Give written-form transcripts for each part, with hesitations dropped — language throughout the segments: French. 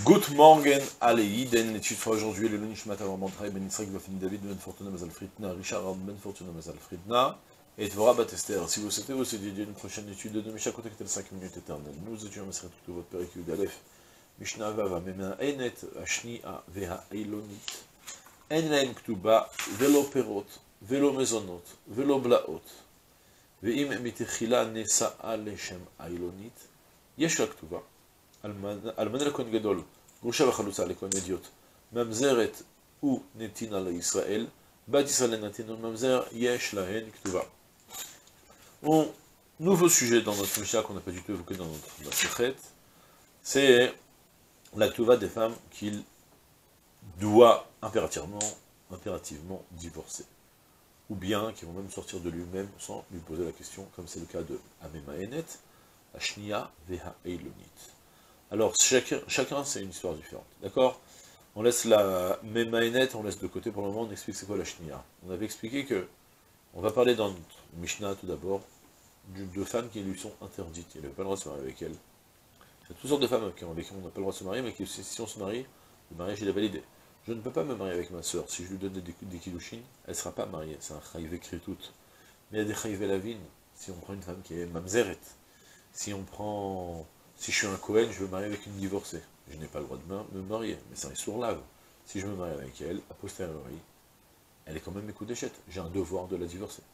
Good morning, alle Iden, l'étude fera aujourd'hui le Lunishmat Avramantrai, Ben Israël, Bafin David, Ben Fortuna Mazal Fritna, Richard Ben Fortuna Mazal Fritna, et Dvorah Batester. Si vous souhaitez vous dédier une prochaine étude de Misha, contactez le 5 minutes éternelles. Nous étudions Maseret tout votre Pérek Yudalef, Mishnah Vava, Mema Enet, Ashnia, Veha Eilonit, Enlaim Ktuba, Velo Perot, Velo Mezonot, Velo Blaot, Veim Mitechila Nesa'a Leshem Eilonit, Yesh la Ktuba. אלמנה לכהן גדול, גרושה וחלוצה לכהן אדיוט, ממזרת ונתינה לישראל, בת ישראל לנתין וממזר, יש להן כתובה. Nouveau sujet dans notre Mishnah qu'on n'a pas du tout évoqué dans notre Masechet, c'est la ktuva des femmes qu'il doit impérativement divorcer. Ou bien qui vont même sortir de lui-même sans lui poser la question, comme c'est le cas de Amema Enet, Ashnia Veha Eilonit. Alors, chacun c'est une histoire différente, d'accord? On laisse la Memaenet, on laisse de côté pour le moment, on explique c'est quoi la Shnia. On avait expliqué que, on va parler dans notre Mishnah tout d'abord, de femmes qui lui sont interdites, il n'avait pas le droit de se marier avec elles. Il y a toutes sortes de femmes avec qui on n'a pas le droit de se marier, mais qui, si on se marie, le mariage il est validé. Je ne peux pas me marier avec ma soeur, si je lui donne des kiddushin, elle ne sera pas mariée, c'est un chayiv écrit tout. Mais il y a des chayiv lavin, si on prend une femme qui est mamzeret, si je suis un Cohen, je veux me marier avec une divorcée. Je n'ai pas le droit de me marier, mais c'est un sourd-lave. Si je me marie avec elle, a posteriori, elle est quand même écoudéchette. J'ai un devoir de la divorcer.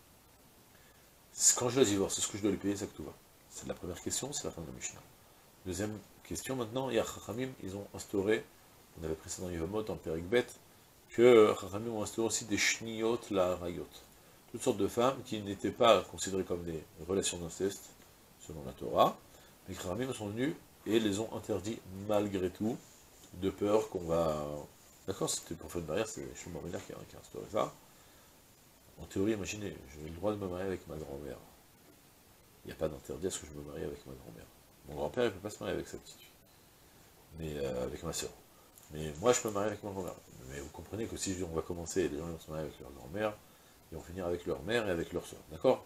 Quand je la divorce, est-ce que je dois lui payer sa ktuva? C'est la première question, c'est la fin de la Mishnah. Deuxième question, maintenant, il y a Chachamim, ils ont instauré, on avait pris ça dans Yevamot, en Perek Bet, que Chachamim ont instauré aussi des shniot la rayot. Toutes sortes de femmes qui n'étaient pas considérées comme des relations d'inceste, selon la Torah. Les Chachamim sont venus et les ont interdits malgré tout, de peur qu'on va... D'accord, c'était pour faire une barrière, c'est Shlomo Miller qui a instauré ça. En théorie, imaginez, j'ai le droit de me marier avec ma grand-mère. Il n'y a pas d'interdit à ce que je me marie avec ma grand-mère. Mon grand-père, il ne peut pas se marier avec sa petite fille, mais avec ma soeur. Mais moi, je peux me marier avec ma grand-mère. Mais vous comprenez que si on va commencer, les gens vont se marier avec leur grand-mère, ils vont finir avec leur mère et avec leur soeur. D'accord?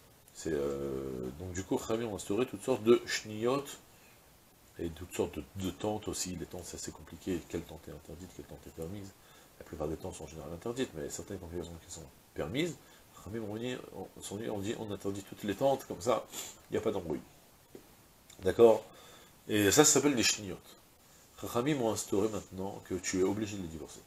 Donc du coup, Chachamim ont instauré toutes sortes de shniyot, et toutes sortes de tentes aussi. Les tentes, c'est assez compliqué. Quelle tente est interdite, quelle tente est permise? La plupart des tentes sont en général interdites, mais certaines configurations qui sont permises, Chachamim ont dit on interdit toutes les tentes, comme ça, il n'y a pas d'embrouille. D'accord? Et ça s'appelle des shniyot. Chachamim ont instauré maintenant que tu es obligé de les divorcer.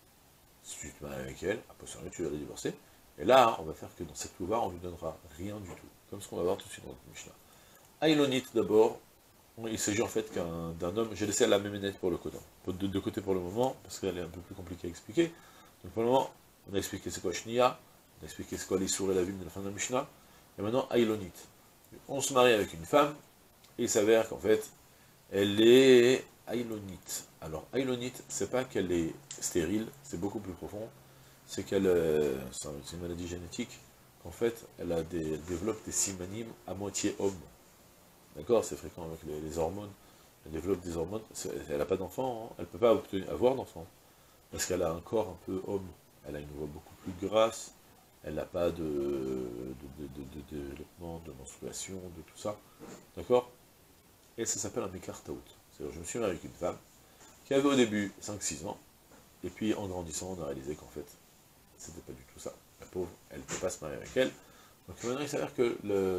Si tu te maries avec elle, a posteriori, tu vas les divorcer. Et là, on va faire que dans cette louva, on ne lui donnera rien du tout. Comme ce qu'on va voir tout de suite dans notre Mishnah. Aïlonite d'abord, il s'agit en fait d'un homme, j'ai laissé la méménette pour le côté. De côté pour le moment, parce qu'elle est un peu plus compliquée à expliquer. Donc pour le moment, on a expliqué c'est quoi Shnia, on a expliqué c'est quoi l'Issour et la Vim de la fin de la Mishnah. Et maintenant, Aïlonite. On se marie avec une femme, et il s'avère qu'en fait, elle est Aïlonite. Alors, Aïlonite, c'est pas qu'elle est stérile, c'est beaucoup plus profond. C'est qu'elle, c'est une maladie génétique, qu'en fait, elle développe des simanim à moitié homme. D'accord, c'est fréquent avec les hormones. Elle développe des hormones, elle n'a pas d'enfant, hein. Elle ne peut pas avoir d'enfant, parce qu'elle a un corps un peu homme. Elle a une voix beaucoup plus grasse, elle n'a pas de développement, de menstruation, de tout ça. D'accord? Et ça s'appelle un mekartaout. C'est-à-dire, je me suis marié avec une femme qui avait au début 5-6 ans, et puis en grandissant, on a réalisé qu'en fait, c'était pas du tout ça. La pauvre, elle ne peut pas se marier avec elle. Donc maintenant, il s'avère que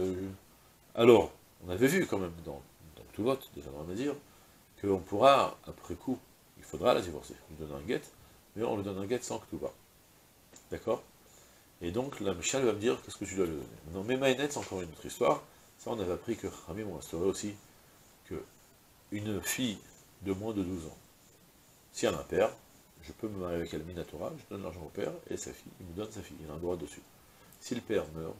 Alors, on avait vu quand même dans tout vote, déjà dans la dire, qu'on pourra, après coup, il faudra la divorcer. On lui donne un guet, mais on lui donne un guet sans que tout va. D'accord? Et donc, la Michal va me dire, qu'est-ce que tu dois lui donner? Maintenant, Memaïnet, c'est encore une autre histoire. Ça, on avait appris que Rami m'a instauré aussi que une fille de moins de 12 ans, si elle a un père, je peux me marier avec elle Minatora, je donne l'argent au père, et sa fille, il me donne sa fille, il a un droit dessus. Si le père meurt,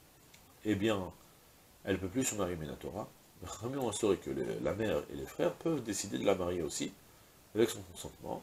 eh bien, elle ne peut plus se marier Minatora. Rami ont instauré que la mère et les frères peuvent décider de la marier aussi, avec son consentement.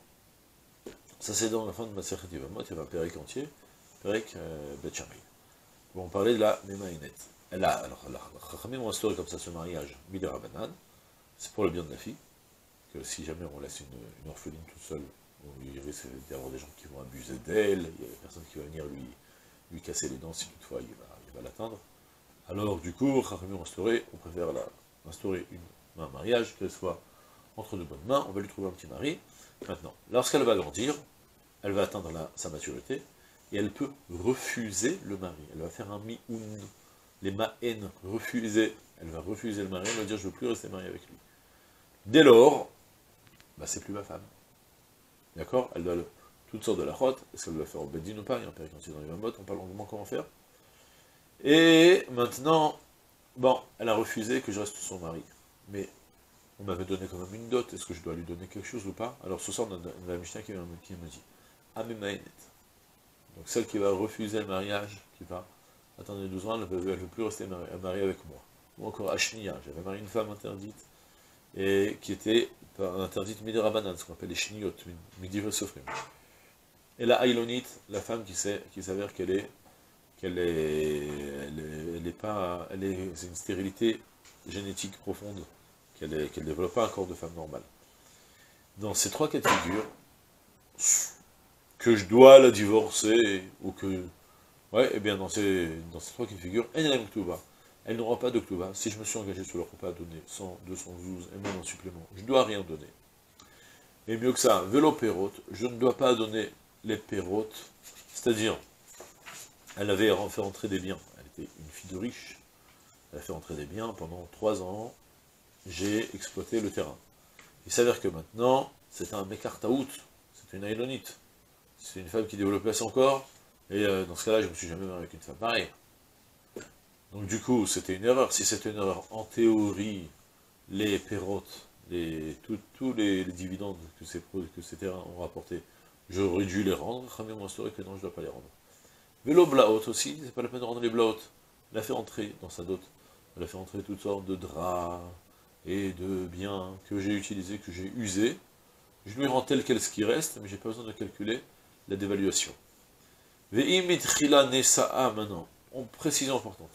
Ça c'est dans la fin de ma Masechet Yevamot, il y avait un Perek entier, Perek Bet Shammai. Bon, on parlait de la Memaïnet. Alors, Rami ont instauré comme ça ce mariage Midarabanan, c'est pour le bien de la fille, que si jamais on laisse une orpheline toute seule, il risque d'y avoir des gens qui vont abuser d'elle, il y a personne qui va venir lui casser les dents si toutefois il va l'atteindre. Alors du coup, Chachamim ont instauré, on préfère instaurer un mariage, qu'elle soit entre de bonnes mains, on va lui trouver un petit mari. Maintenant, lorsqu'elle va grandir, elle va atteindre sa maturité, et elle peut refuser le mari. Elle va faire un mi-oun, les ma'en, refuser. Elle va refuser le mari, elle va dire, je ne veux plus rester mariée avec lui. Dès lors, bah, c'est plus ma femme. D'accord? Elle doit toutes sortes de la chote, est-ce qu'elle doit faire au beddin ou pas? Il y a un père quand il est dans les mamot, on parle longuement comment faire. Et maintenant, bon, elle a refusé que je reste son mari. Mais on m'avait donné quand même une dot, est-ce que je dois lui donner quelque chose ou pas? Alors ce soir, on a la Mishnah qui me dit, Amemaïnet. Donc celle qui va refuser le mariage, qui va attendre 12 ans, elle ne veut plus rester mariée avec moi. Ou encore Ashniya, j'avais marié une femme interdite, et qui était interdite Midi Rabanan, ce qu'on appelle les Shniyot, Midi Vesofrim. Et la Ailonite, la femme qui s'avère c'est une stérilité génétique profonde, qu'elle ne développe pas un corps de femme normale. Dans ces trois cas de figure, que je dois la divorcer, ou que... Ouais, et bien dans ces trois cas de figure, elle n'aura pas de Ktuba. Si je me suis engagé sur le repas à donner 100, 212, et même en supplément, je ne dois rien donner. Et mieux que ça, vélo pérote, je ne dois pas donner les pérotes, c'est-à-dire, elle avait fait rentrer des biens, elle était une fille de riche, elle a fait rentrer des biens, pendant 3 ans, j'ai exploité le terrain. Il s'avère que maintenant, c'est un Mekartaout, c'est une Ailonite, c'est une femme qui développait son corps, et dans ce cas-là, je ne me suis jamais marié avec une femme pareille. Donc du coup, c'était une erreur. Si c'était une erreur, en théorie, les pérotes, tous les dividendes que ces terrains ont rapportés, j'aurais dû les rendre. Khamim m'a assuré que non, je ne dois pas les rendre. Vélo blaot aussi, c'est pas la peine de rendre les blaot. Elle a fait entrer dans sa dot, elle a fait entrer toutes sortes de draps et de biens que j'ai utilisés, que j'ai usés. Je lui rends tel quel ce qui reste, mais j'ai pas besoin de calculer la dévaluation. Ve'imitchila nesa'a maintenant. Précision importante.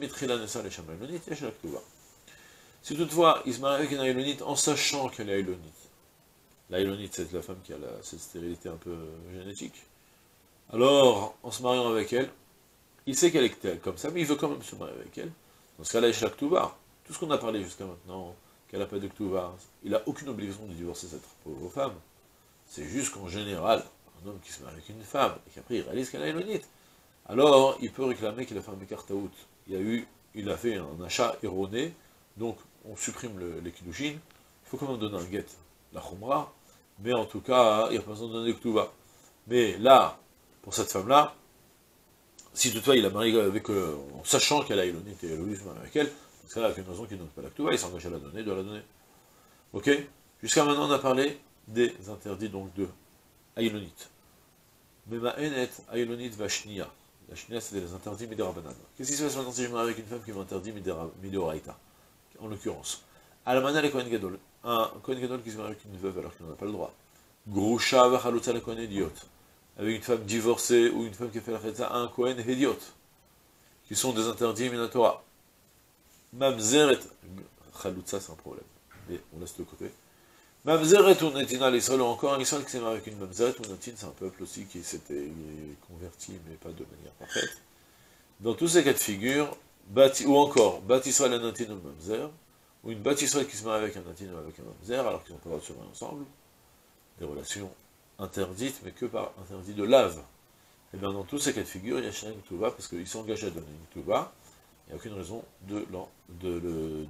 Si toutefois, il se marie avec une Ailonite en sachant qu'elle est Ailonite, l'Ailonite c'est la femme qui a cette stérilité un peu génétique, alors, en se mariant avec elle, il sait qu'elle est comme ça, mais il veut quand même se marier avec elle. Dans ce cas-là, il a Ktuba. Tout ce qu'on a parlé jusqu'à maintenant, qu'elle n'a pas de Ktuba, il n'a aucune obligation de divorcer cette pauvre femme. C'est juste qu'en général, un homme qui se marie avec une femme, et qu'après il réalise qu'elle est Ailonite, alors, il peut réclamer qu'il a fait un Mekartaout. Il a fait un achat erroné, donc on supprime les Kiddushin. Il faut quand même donner un guet, la Khumra, mais en tout cas, il n'y a pas besoin de donner Ktuba. Mais là, pour cette femme-là, si toutefois il a marié avec, en sachant qu'elle a Elonite et Elohim se marie avec elle, dans ce cas-là, avec une raison qu'il ne donne pas la Ktuba, il s'engage à la donner, de la donner. Ok? Jusqu'à maintenant, on a parlé des interdits donc de Ailonite. Mais Ma'enet, Ailonite Vashnia. La Shnia, c'était les interdits Midirabanan. Qu'est-ce qui se passe maintenant si je me marie avec une femme qui m'interdit Midoraita? En l'occurrence, Alamana le Kohen Gadol. Un Kohen Gadol qui se marie avec une veuve alors qu'il n'en a pas le droit. Grusha Vachalutza le Kohen Idiot. Avec une femme divorcée ou une femme qui a fait la Chetza, un Kohen Idiot. Qui sont des interdits Minatora. Mamzeret. Chalutza, c'est un problème. Mais on laisse de côté. Mamzeret ou Netina l'Israël, ou encore un Israël qui s'est marié avec une Mamzeret ou Netin, c'est un peuple aussi qui s'était converti, mais pas de manière parfaite. Dans tous ces cas de figure, ou encore, Bat Israël et Netin ou Mamzer, ou une Bat Israël qui se marie avec un Netin ou avec un Mamzer, alors qu'ils n'ont pas le droit de se marier ensemble, des relations interdites, mais que par interdit de lave. Et bien dans tous ces cas de figure, il y a chacun une Ktuba, parce qu'il s'engage à donner une Ktuba, il n'y a aucune raison de lui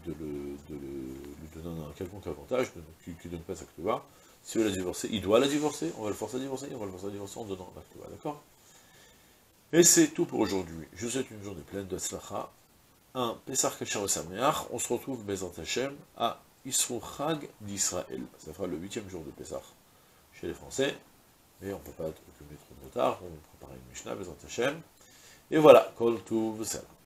donner un quelconque avantage, qu'il ne donne pas sa Ktuba. Si il veut la divorcer, il doit la divorcer, on va le forcer à divorcer, on va le forcer à divorcer en donnant la Ktuba, d'accord? Et c'est tout pour aujourd'hui. Je vous souhaite une journée pleine de Tzlacha, un Pesach Kasher Sameach, on se retrouve, Bezant Hashem, à Isru Chag d'Israël. Ça fera le 8e jour de Pesach chez les Français, mais on ne peut pas accumuler trop de retard, on prépare une Mishnah, Bezant Hashem, et voilà, Kol Tuv Salam.